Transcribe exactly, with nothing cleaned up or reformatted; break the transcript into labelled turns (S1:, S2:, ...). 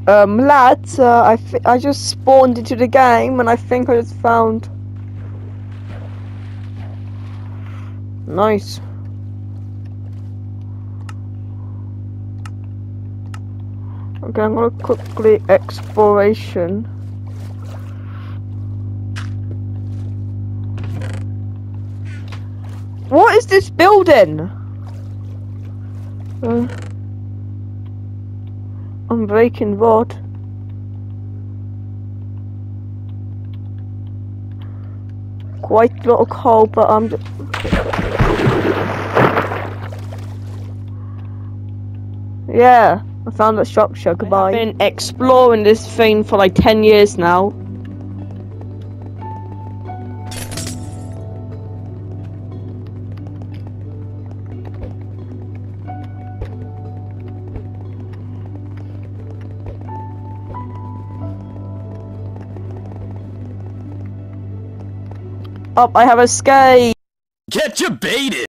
S1: Um, lads, uh, I, f I just spawned into the game and I think I just found... Nice. Okay, I'm gonna quickly exploration. What is this building? Uh, I'm breaking wood. Quite a lot of coal, but I'm just... Yeah, I found the structure. Goodbye. I've been exploring this thing for like ten years now. Oh, I have escaped.
S2: Get you baited!